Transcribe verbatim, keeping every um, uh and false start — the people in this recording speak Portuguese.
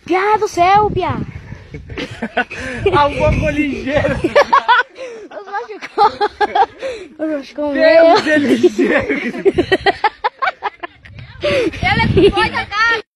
Piá do céu, Piá. A boca ligeira. Os machucou. Os machucou Deus é ligeiro. Ele é que foi da casa.